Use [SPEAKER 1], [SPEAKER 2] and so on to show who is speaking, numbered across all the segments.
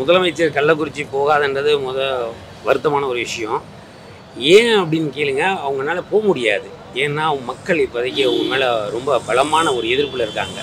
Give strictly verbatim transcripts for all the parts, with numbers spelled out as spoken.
[SPEAKER 1] முதலமைச்சர் கள்ளக்குறிச்சி போகாதுன்றது முத வருத்தமான ஒரு விஷயம். ஏன் அப்படின்னு கேளுங்க, அவங்களால போக முடியாது. ஏன்னா மக்கள் இப்போதைக்கு அவங்க மேலே ரொம்ப பலமான ஒரு எதிர்ப்பில் இருக்காங்க.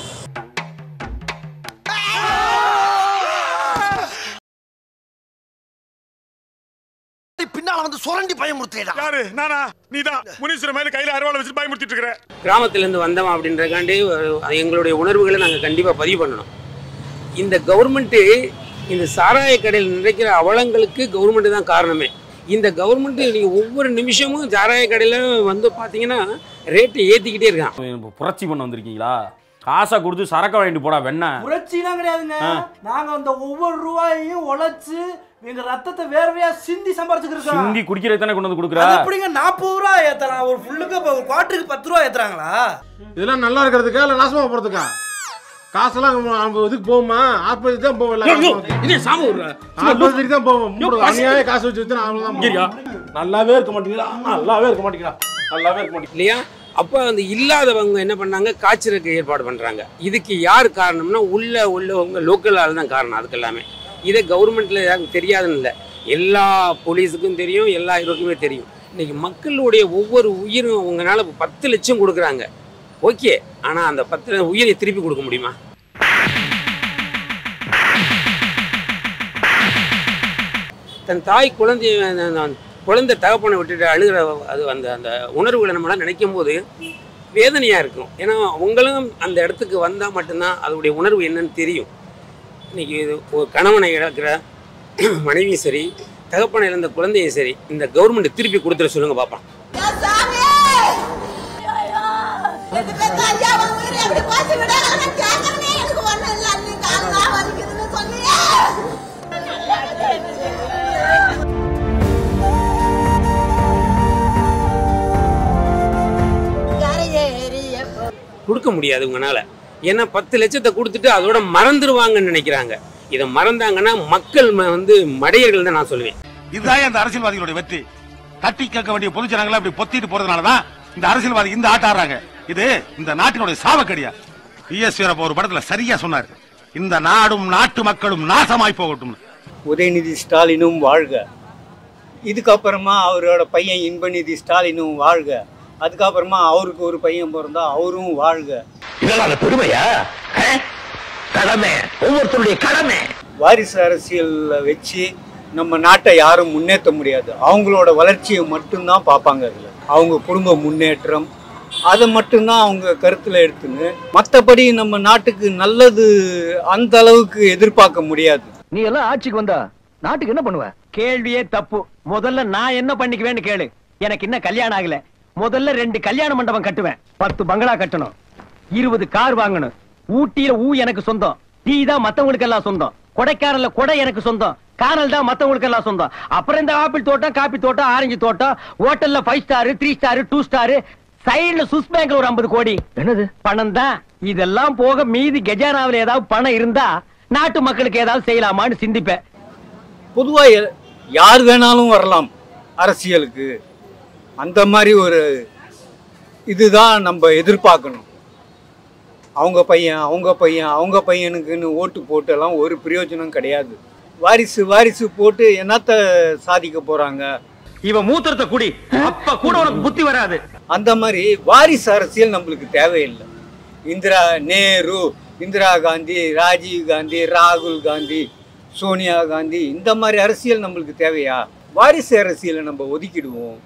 [SPEAKER 2] பின்னால வந்து சுரண்டி பயமுறுத்தேடா. யாரு? நானா? நீதான் முனீஸ்வர மேல கையில அருவாளை வச்சு பயமுறுத்திட்டு இருக்கற.
[SPEAKER 1] கிராமத்திலேருந்து வந்தோம் அப்படின்றக்காண்டி எங்களுடைய உணர்வுகளை நாங்கள் கண்டிப்பாக பதிவு பண்ணணும். இந்த கவர்மெண்ட்டு இந்த சாராய கடையில் நினைக்கிற அவலங்களுக்கு கவர்மெண்ட்டு தான் காரணமே. இந்த கவர்மெண்ட்டு நீங்கள் ஒவ்வொரு நிமிஷமும் சாராய கடையில் வந்து பார்த்தீங்கன்னா ரேட்டு ஏற்றிக்கிட்டே இருக்கான்.
[SPEAKER 3] புரட்சி பண்ண வந்திருக்கீங்களா? காசை கொடுத்து சரக்க வாங்கிட்டு போடா வெண்ண.
[SPEAKER 4] புரட்சிலாம் கிடையாதுங்க. நாங்க அந்த ஒவ்வொரு ரூபாயையும் உழைச்சு எங்க ரத்தத்தை வேர்வையா சிந்தி சம்பாரிச்சுக்கிட்டு
[SPEAKER 3] சிந்தி குடிக்கிறது தானே கொண்டு வந்து கொடுக்குறா.
[SPEAKER 4] எப்படிங்க நாற்பது ரூபா ஏத்துறாங்க ஒரு ஃபுல்லுக்கு, ஒரு குவார்ட்டருக்கு பத்து ரூபா ஏத்துறாங்களா?
[SPEAKER 5] இதெல்லாம் நல்லா இருக்கிறதுக்கா இல்லை நாசமா போறதுக்கா? காசெல்லாம் இதுக்கு போகுமா? ஆஸ்பத்திரி தான் போவோம். ஆஸ்பத்திரிக்கு தான் போவோம். அநியாய காசு வச்சு வச்சு நல்லாவே இருக்க மாட்டேங்கிறா. நல்லாவே இருக்க மாட்டேங்கிறா. நல்லாவே இருக்க மாட்டேங்க
[SPEAKER 1] இல்லையா? அப்போ அந்த இல்லாதவங்க என்ன பண்ணாங்க, காய்ச்சலுக்கு ஏற்பாடு பண்ணுறாங்க. இதுக்கு யார் காரணம்னா உள்ள உள்ளவங்க லோக்கல் ஆள் தான் காரணம். அதுக்கு எல்லாமே இதை கவர்மெண்ட்டில் யாருக்கும் தெரியாதுன்னு இல்லை, எல்லா போலீஸுக்கும் தெரியும், எல்லா இதுக்குமே தெரியும். இன்றைக்கி மக்களுடைய ஒவ்வொரு உயிரும் அவங்களால பத்து லட்சம் கொடுக்குறாங்க, ஓகே. ஆனால் அந்த பத்து உயிரை திருப்பி கொடுக்க முடியுமா? தன் தாய் குழந்தைய குழந்தை தகப்பனை விட்டுட்டு அழுகிற அது அந்த அந்த உணர்வுகளை நம்மளால் நினைக்கும் போது வேதனையாக இருக்கும். ஏன்னா அவங்களும் அந்த இடத்துக்கு வந்தால் மட்டும்தான் அதோடைய உணர்வு என்னன்னு தெரியும். இன்றைக்கி ஒரு கணவனை இழக்கிற மனைவியும் சரி, தகப்பனை இழந்த குழந்தையும் சரி, இந்த கவர்மெண்ட் திருப்பி கொடுத்துட சொல்லுங்க பாப்பா. கொடுக்க முடியாது உங்களால. ஏன்னா பத்து லட்சத்தை கொடுத்துட்டு அதோட மறந்துடுவாங்கன்னு நினைக்கிறாங்க. இதை மறந்தாங்கன்னா மக்கள் வந்து மடையர்கள் தான் நான் சொல்லுவேன்.
[SPEAKER 2] இதுதான் அந்த அரசியல்வாதிகளுடைய வெற்றி. தட்டி கேட்க வேண்டிய பொதுஜனங்களை அப்படி பொத்திட்டு போறதுனாலதான் இந்த அரசியல்வாதி இந்த ஆட்ட ஆடுறாங்க. இது இந்த நாட்டினுடைய சாவக்கடியா. பிஎஸ் வீரப்ப ஒரு படத்துல சரியா சொன்னாரு, இந்த நாடும் நாட்டு மக்களும் நாசமாய் போகட்டும்.
[SPEAKER 6] உதயநிதி ஸ்டாலினும் வாழ்க. இதுக்கப்புறமா அவரோட பையன் இன்பநிதி ஸ்டாலினும் வாழ்க. அதுக்கப்புறமா அவருக்கு ஒரு பையன் பிறந்தா அவரும் வாழ்க.
[SPEAKER 2] இதனால பெருமையா? கடமை, ஒவ்வொருத்தருடைய கடமை.
[SPEAKER 6] வாரிசு அரசியல்ல வச்சு நம்ம நாட்டை யாரும் முன்னேற்ற முடியாது. அவங்களோட வளர்ச்சியை மட்டும்தான் பார்ப்பாங்க. அதில் அவங்க குடும்ப முன்னேற்றம் அதை மட்டும்தான் அவங்க கருத்தில் எடுத்துன்னு, மற்றபடி நம்ம நாட்டுக்கு நல்லது அந்த அளவுக்கு எதிர்பார்க்க முடியாது.
[SPEAKER 7] நீ எல்லாம் ஆட்சிக்கு வந்தா நாட்டுக்கு என்ன பண்ணுவ? கேள்வியே தப்பு. முதல்ல நான் என்ன பண்ணிக்குவேன்னு கேளு. எனக்கு இன்னும் கல்யாணம் ஆகல. முதல்ல ரெண்டு கல்யாண மண்டபம் கட்டுவேன், பத்து பங்களா கட்டணும், இருபது கார் வாங்கணும். ஊட்டியில ஊ எனக்கு சொந்தம், டீ தான் மத்தவங்களுக்கு எல்லாம் சொந்தம், கொடைக்கானல்ல கொடை எனக்கு சொந்தம், கானல் தான் மத்தவங்களுக்கு எல்லாம் சொந்தம். அப்புறம் இந்த ஆப்பிள் தோட்டம், காப்பி தோட்டம், ஆரஞ்சு தோட்டம், ஹோட்டல்ல five star, three star, two star, சைடுல சுவிஸ் பேங்க்ல ஒரு ஐம்பது கோடி. என்னது பணம் தான். இதெல்லாம் போக மீதி கஜானாவில் ஏதாவது பணம் இருந்தா நாட்டு மக்களுக்கு ஏதாவது செய்யலாமான்னு சிந்திப்பேன்.
[SPEAKER 6] பொதுவா யார் வேணாலும் வரலாம் அரசியலுக்கு. அந்த மாதிரி ஒரு இதுதான் நம்ம எதிர்பார்க்கணும். அவங்க பையன் அவங்க பையன் அவங்க பையனுக்குன்னு ஓட்டு போட்டெல்லாம் ஒரு பிரயோஜனம் கிடையாது. வாரிசு வாரிசு போட்டு என்னத்த சாதிக்க போறாங்க?
[SPEAKER 7] இவன் மூத்திரத்தை குடி, அப்ப கூட உனக்கு புத்தி வராது.
[SPEAKER 6] அந்த மாதிரி வாரிசு அரசியல் நம்மளுக்கு தேவையில்லை. இந்திரா நேரு, இந்திரா காந்தி, ராஜீவ் காந்தி, ராகுல் காந்தி, சோனியா காந்தி, இந்த மாதிரி அரசியல் நம்மளுக்கு தேவையா? வாரிசு அரசியலை நம்ம ஒதுக்கிடுவோம்.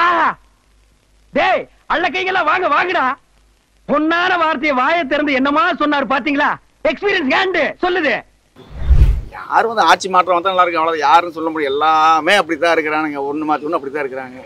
[SPEAKER 7] டேய் அள்ள கைகளா வாங்க வாங்கடா. பொன்னான வார்த்தையை வாயை திறந்து என்னமா சொன்னாரு பாத்தீங்களா? எக்ஸ்பீரியன்ஸ் கேண்டு சொல்லுது.
[SPEAKER 8] யாரும் வந்து ஆட்சி மாற்றம் வந்தா நல்லா இருக்கு, அவ்வளவு யாரும் சொல்ல முடியும். எல்லாமே அப்படித்தான் இருக்கிறானுங்க, ஒண்ணு மாத்தி ஒண்ணு அப்படித்தான் இருக்கிறாங்க.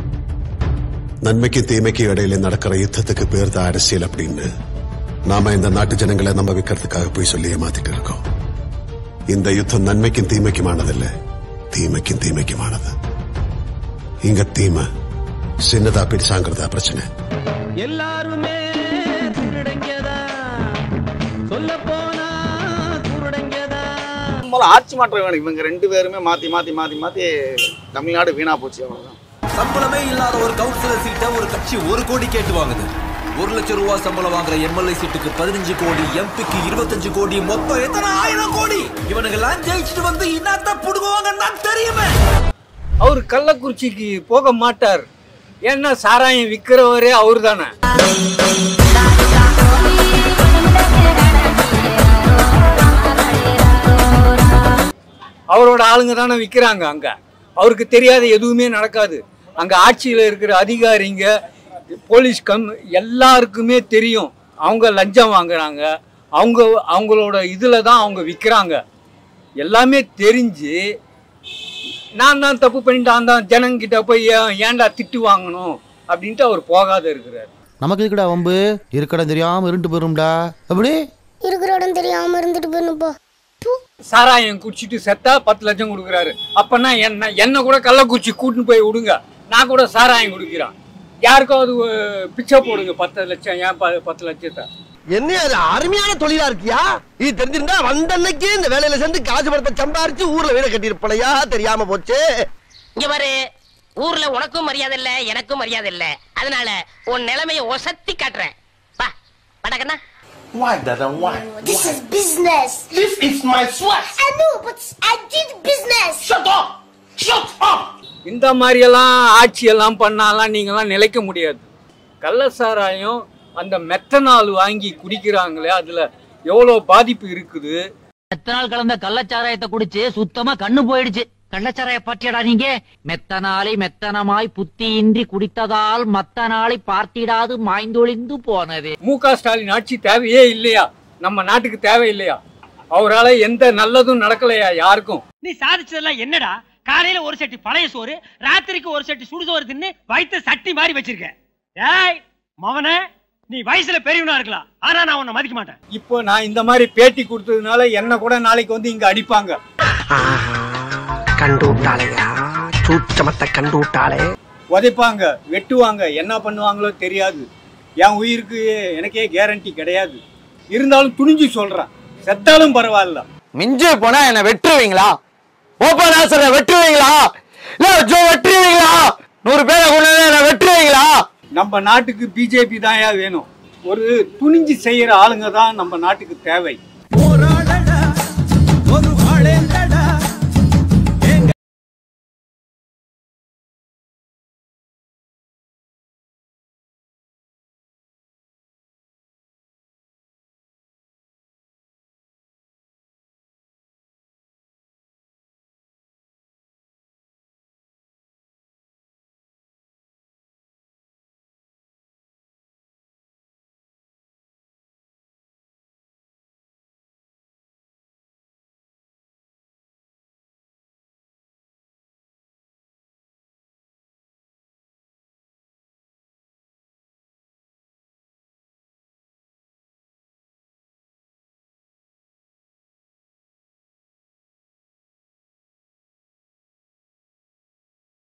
[SPEAKER 9] நன்மைக்கு தீமைக்கு இடையில நடக்கிற யுத்தத்துக்கு பேர் தான் அரசியல் அப்படின்னு நாம இந்த நாட்டு ஜனங்களை நம்ப வைக்கிறதுக்காக போய் சொல்லி ஏமாத்திட்டு இருக்கோம். இந்த யுத்தம் நன்மைக்கும் தீமைக்குமானதில்ல, தீமைக்கும் தீமைக்குமானது. இங்க தீமை சின்னதா பெருசாங்கிறதா பிரச்சனை.
[SPEAKER 7] எல்லாருமே திருடங்கதா, சொல்ல போனா திருடங்கதா.
[SPEAKER 8] ஆட்சி மாற்றம் வேணும். இவங்க ரெண்டு பேருமே மாத்தி மாத்தி மாத்தி மாத்தி தமிழ்நாடு வீணா போச்சு. அவ்வளவுதான்.
[SPEAKER 10] சம்பளமே இல்லாத ஒரு கவுன்சிலர் சீட்டை ஒரு கட்சி ஒரு கோடி கேட்டு வாங்குது. ஒரு லட்சம் ரூபாய் சம்பளம் வாங்குற எம்எல்ஏ சீட்டுக்கு பதினஞ்சு கோடி, எம்பிக்கு இருபத்தஞ்சு கோடி, மொத்தம் எத்தனை ஆயிரம் கோடி. இவனுங்கெல்லாம் ஜெயிச்சுட்டு வந்து என்னத்த புடுங்குவாங்கன்னு தான் தெரியுமே.
[SPEAKER 6] அவர் கள்ளக்குறிச்சிக்கு போக மாட்டார். ஏன்னா சாராயம் விற்கிறவரே அவரு தானே. அவரோட ஆளுங்க தானே விற்கிறாங்க. அங்க அவருக்கு தெரியாத எதுவுமே நடக்காது. அங்க ஆட்சியில் இருக்கிற அதிகாரிங்க, போலீஸ் கம் எல்லாருக்குமே தெரியும். அவங்க லஞ்சம் வாங்குறாங்க, அவங்க அவங்களோட இதில் தான் அவங்க விற்கிறாங்க. எல்லாமே தெரிஞ்சு நான் தான் தப்பு பண்ணிட்டான் தான் ஜனங்கிட்ட போய் ஏன்டா திட்டு வாங்கணும் அப்படின்ட்டு அவர் போகாத இருக்கிறார்.
[SPEAKER 11] நமக்கு இருக்கடா வம்பு, இருக்கடா தெரியாம இருண்டு போயிரும்டா. அப்படி
[SPEAKER 12] இருக்கிற இடம் தெரியாம இருந்துட்டு போயிருப்பா.
[SPEAKER 6] சாராயம் குடிச்சிட்டு செத்தா பத்து லட்சம் கொடுக்குறாரு. அப்பன்னா என்ன என்ன கூட கள்ளக்குறிச்சி கூட்டின்னு போய் விடுங்க, நான் கூட சாராயம் குடிக்கிறேன். யாருக்கும் அது பிச்சை போடுங்க பத்து லட்சம். ஏன் பத்து லட்சத்தை
[SPEAKER 13] என்ன அது அருமையான தொழிலா இருக்கியா? இது தெரிஞ்சிருந்தா வந்த அன்னைக்கே இந்த வேலையில சேர்ந்து காசு படத்தை சம்பாரிச்சு ஊர்ல வீட கட்டியிருப்பலையா? தெரியாம போச்சு.
[SPEAKER 14] இங்க பாரு, ஊர்ல உனக்கும் மரியாதை இல்ல, எனக்கும் மரியாதை இல்ல. அதனால உன் நிலைமையை ஒசத்தி காட்டுறேன். வா படக்கண்ணா.
[SPEAKER 13] Why Dada? Why?
[SPEAKER 12] This is business.
[SPEAKER 13] This is my sweat.
[SPEAKER 12] I know, but I did business.
[SPEAKER 13] Shut up. Shut up.
[SPEAKER 6] இந்த மாதிரியெல்லாம் ஆட்சியெல்லாம் பண்ணாலாம் நீங்களாம் நிலைக்க முடியாது. கள்ள சாராயம் அந்த மெத்தனால் வாங்கி குடிக்கிறாங்களே, அதுல எவ்வளவு பாதிப்பு இருக்குது.
[SPEAKER 15] மெத்தனால் கலந்த கள்ளச்சாராயத்தை குடிச்சு சுத்தமா கண்ணு போயிடுச்சு. கள்ளச்சாராய பற்றியடா நீங்க? மெத்தனாலை மெத்தனமாய் புத்தியின்றி குடித்ததால் மத்த நாளை பார்த்திடாது மாய்ந்தொழிந்து போனது. மு க ஸ்டாலின் ஆட்சி தேவையே இல்லையா? நம்ம நாட்டுக்கு தேவை இல்லையா? அவரால் எந்த நல்லதும் நடக்கலையா யாருக்கும்?
[SPEAKER 16] நீ சாதிச்சதெல்லாம் என்னடா? காலையில ஒரு சட்டி பழைய சோறு, ராத்திரிக்கு ஒரு சட்டி சுடுசோறு தின்னு வயிற்று சட்டி மாதிரி வச்சிருக்க. ஏய் மவனே, நீ வயசுல பெரியவனா இருக்கலாம், ஆனா நான் உன்னை மதிக்க மாட்டேன்.
[SPEAKER 6] இப்போ நான் இந்த மாதிரி பேட்டி கொடுத்ததுனால என்ன கூட நாளைக்கு வந்து இங்க அடிப்பாங்க.
[SPEAKER 13] கண்டு விட்டாளையா, சூச்சமத்தை கண்டு விட்டாளே.
[SPEAKER 6] உதைப்பாங்க, வெட்டுவாங்க, என்ன பண்ணுவாங்களோ தெரியாது. என் உயிருக்கு எனக்கே கேரண்டி கிடையாது. இருந்தாலும் துணிஞ்சு சொல்றேன், செத்தாலும் பரவாயில்ல.
[SPEAKER 13] மிஞ்சு போனா என்ன வெட்டுவீங்களா? ஓப்பன் ஆசரை வெட்டுவீங்களா? இல்ல ஜோ வெட்டுவீங்களா? நூறு பேரை கொண்டு என்ன வெட்டுவீங்களா?
[SPEAKER 6] நம்ம நாட்டுக்கு பிஜேபி தான் வேணும். ஒரு துணிஞ்சு செய்யற ஆளுங்க தான் நம்ம நாட்டுக்கு தேவை.